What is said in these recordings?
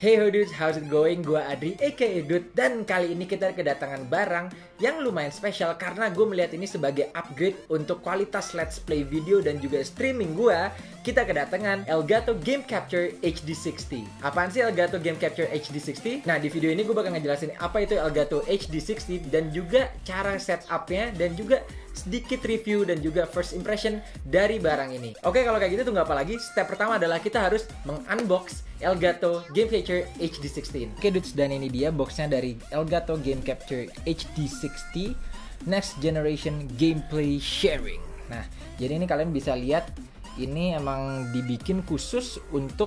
Hey ho dudes, how's it going? Gua Adri aka Dud, dan kali ini kita kedatangan barang yang lumayan spesial karena gue melihat ini sebagai upgrade untuk kualitas let's play video dan juga streaming gua. Kita kedatangan Elgato Game Capture HD60. Apaan sih Elgato Game Capture HD60? Nah, di video ini gue bakal ngejelasin apa itu Elgato HD60 dan juga cara setupnya dan juga sedikit review dan juga first impression dari barang ini. Oke, kalau kayak gitu tunggu apa lagi? Step pertama adalah kita harus mengunbox Elgato Game Capture HD16. Oke dudes, dan ini dia boxnya dari Elgato Game Capture HD60 Next Generation Gameplay Sharing. Nah, jadi ini kalian bisa lihat ini emang dibikin khusus untuk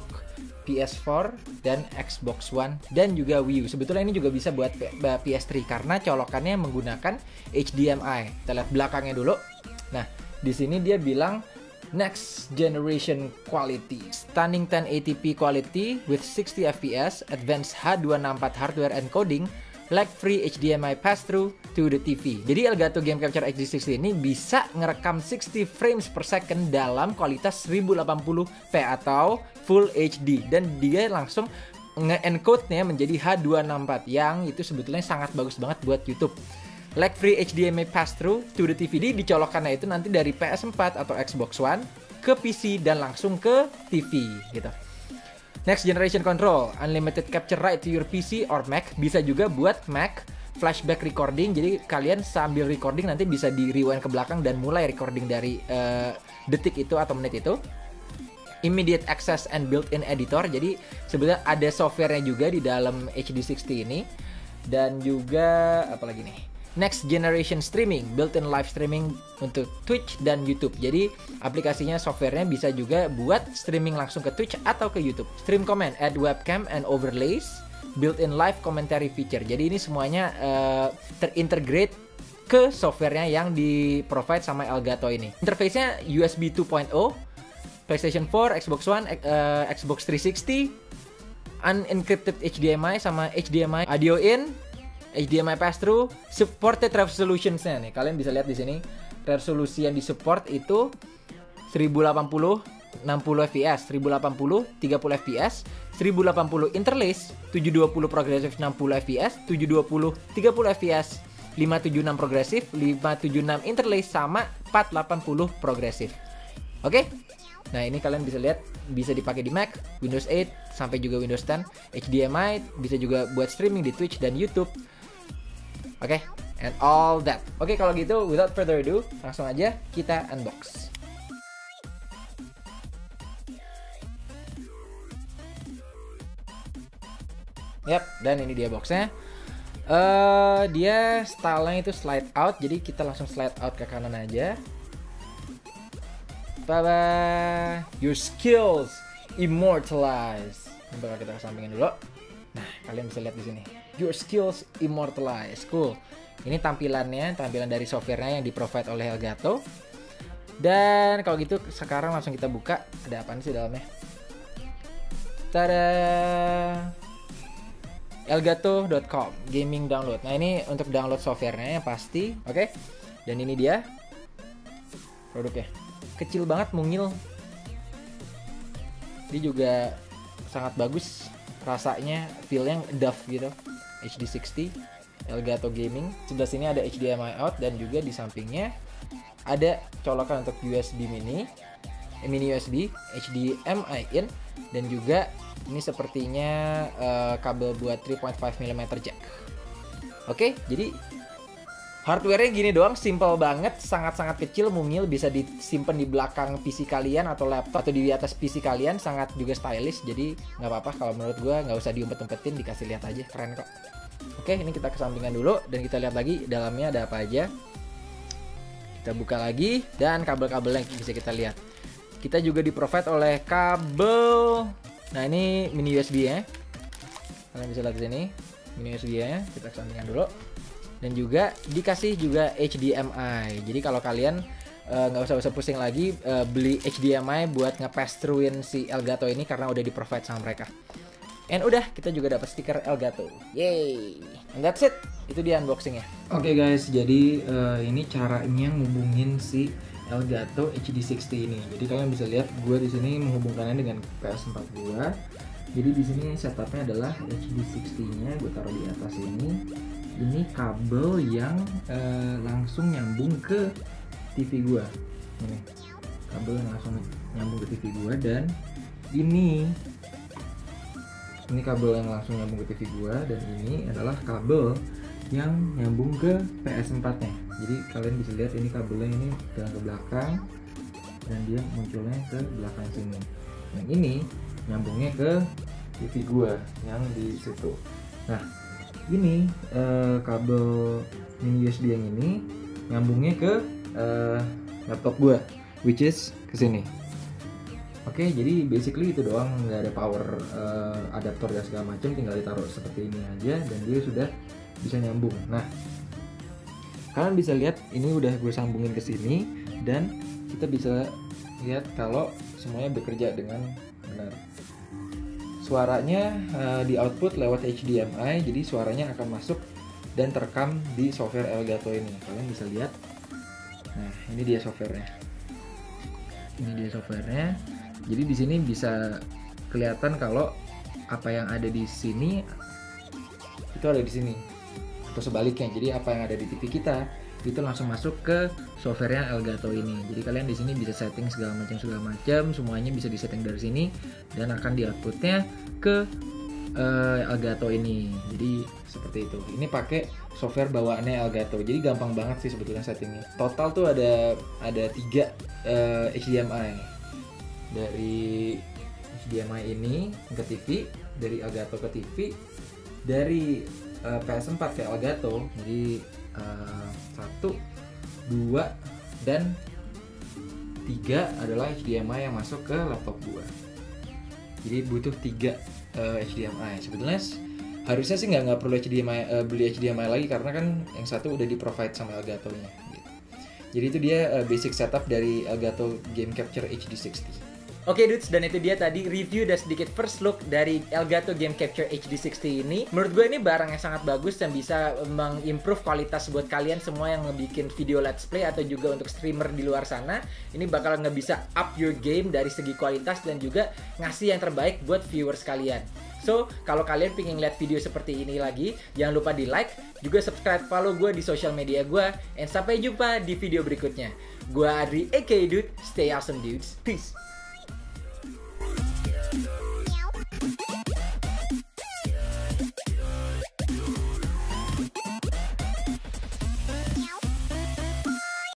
PS4 dan Xbox One dan juga Wii U. Sebetulnya ini juga bisa buat PS3 karena colokannya menggunakan HDMI. Kita lihat belakangnya dulu. Nah, di sini dia bilang Next Generation Quality, Stunning 1080p quality with 60 fps, Advanced H264 hardware encoding, lag-free HDMI pass-through to the TV. Jadi Elgato Game Capture HD60 ini bisa ngerekam 60 frames per second dalam kualitas 1080p atau Full HD, dan dia langsung nge-encode-nya menjadi H264 yang itu sebetulnya sangat bagus banget buat YouTube. Lag-free HDMI pass-through to the TV, dicolokkannya itu nanti dari PS4 atau Xbox One ke PC dan langsung ke TV gitu. Next Generation Control, Unlimited Capture Right to your PC or Mac, bisa juga buat Mac, flashback recording, jadi kalian sambil recording nanti bisa di rewind ke belakang dan mulai recording dari detik itu atau menit itu. Immediate access and built-in editor, jadi sebenarnya ada softwarenya juga di dalam HD60 ini. Dan juga apa lagi nih? Next Generation Streaming, built-in live streaming untuk Twitch dan YouTube. Jadi aplikasinya, softwarenya bisa juga buat streaming langsung ke Twitch atau ke YouTube. Stream command, add webcam and overlays, built-in live commentary feature. Jadi ini semuanya terintegrate ke softwarenya yang di-provide sama Elgato ini. Interface-nya USB 2.0, PlayStation 4, Xbox One, Xbox 360, unencrypted HDMI sama HDMI audio in, HDMI pass-through, supported resolutions-nya nih. Kalian bisa lihat di sini resolusi yang disupport itu 1080 60 fps, 1080 30 fps, 1080 interlace, 720 progresif 60 fps, 720 30 fps, 576 progresif, 576 interlace sama 480 progresif. Oke? Nah, ini kalian bisa lihat bisa dipakai di Mac, Windows 8 sampai juga Windows 10, HDMI, bisa juga buat streaming di Twitch dan YouTube. Oke, and all that. Oke, kalau gitu, without further ado, langsung aja kita unbox. Yap, dan ini dia boxnya. Dia stylenya itu slide out, jadi kita langsung slide out ke kanan aja. Bye-bye. Your skills immortalized. Ini bakal kita kesampingin dulu. Nah, kalian bisa lihat di sini. Your skills immortalized. Cool. Ini tampilan dari softwarenya yang di-provide oleh Elgato. Dan kalau gitu sekarang langsung kita buka. Ada apaan sih dalamnya? Tada! Elgato.com Gaming Download. Nah, ini untuk download softwarenya pasti. Oke. Dan ini dia produknya. Kecil banget, mungil. Dia juga sangat bagus. Rasanya, feel-nya duff gitu. HD60 Elgato Gaming. Sebelah sini ada HDMI out dan juga di sampingnya ada colokan untuk USB mini USB, HDMI in, dan juga ini sepertinya kabel buat 3.5 mm jack. Oke, jadi hardware-nya gini doang, simple banget, sangat-sangat kecil, mungil, bisa disimpan di belakang PC kalian atau laptop atau di atas PC kalian, sangat juga stylish. Jadi nggak apa-apa kalau menurut gue, nggak usah diumpet-umpetin, dikasih lihat aja, keren kok. Oke, ini kita kesampingan dulu dan kita lihat lagi dalamnya ada apa aja. Kita buka lagi dan kabel-kabelnya bisa kita lihat. Kita juga di-provide oleh kabel. Nah, ini mini USB ya. Kalian bisa lihat di sini mini USB ya. Kita kesampingan dulu. Dan juga dikasih juga HDMI. Jadi kalau kalian nggak usah pusing lagi beli HDMI buat nge-pass through-in si Elgato ini karena udah di-provide sama mereka. And udah, kita juga dapat stiker Elgato. Yay! And that's it. Itu dia unboxingnya. Oke guys, jadi ini caranya ngubungin si Elgato HD60 ini. Jadi kalian bisa lihat gue di sini menghubungkannya dengan PS4 gue. Jadi di sini setupnya adalah HD60-nya gue taruh di atas ini. Ini kabel yang langsung nyambung ke TV gue. Ini kabel yang langsung nyambung ke TV gue, dan ini kabel yang langsung nyambung ke TV gue, dan ini adalah kabel yang nyambung ke PS4-nya. Jadi kalian bisa lihat ini kabelnya ini jalan ke belakang dan dia munculnya ke belakang sini. Yang ini nyambungnya ke TV gua yang di situ. Nah, ini kabel mini USB yang ini nyambungnya ke laptop gua, which is ke sini. Oke, jadi basically itu doang, nggak ada power adaptor dan segala macam, tinggal ditaruh seperti ini aja dan dia sudah bisa nyambung. Nah, kalian bisa lihat ini udah gue sambungin ke sini dan kita bisa lihat kalau semuanya bekerja dengan benar. Suaranya di output lewat HDMI, jadi suaranya akan masuk dan terekam di software Elgato ini. Kalian bisa lihat. Nah, ini dia softwarenya. Ini dia softwarenya. Jadi di sini bisa kelihatan kalau apa yang ada di sini itu ada di sini, atau sebaliknya. Jadi apa yang ada di TV kita itu langsung masuk ke softwarenya Elgato ini. Jadi kalian di sini bisa setting segala macam, semuanya bisa disetting dari sini dan akan di outputnya ke Elgato ini. Jadi seperti itu. Ini pakai software bawaannya Elgato. Jadi gampang banget sih sebetulnya settingnya. Total tuh ada 3 HDMI. Dari HDMI ini ke TV, dari Elgato ke TV, dari PS4 ke Elgato. Jadi 1, 2, dan 3 adalah HDMI yang masuk ke laptop gua. Jadi butuh 3 HDMI. Sebetulnya harusnya sih nggak perlu HDMI, beli HDMI lagi karena kan yang satu udah di provide sama Elgato-nya gitu. Jadi itu dia basic setup dari Elgato Game Capture HD60. Oke dudes, dan itu dia tadi review dan sedikit first look dari Elgato Game Capture HD60 ini. Menurut gue ini barang yang sangat bagus dan bisa mengimprove kualitas buat kalian semua yang ngebikin video let's play atau juga untuk streamer di luar sana. Ini bakal bisa up your game dari segi kualitas dan juga ngasih yang terbaik buat viewers kalian. So, kalau kalian pengen lihat video seperti ini lagi, jangan lupa di like, juga subscribe, follow gue di sosial media gue, and sampai jumpa di video berikutnya. Gue Adri, aka Dude, stay awesome dudes, peace!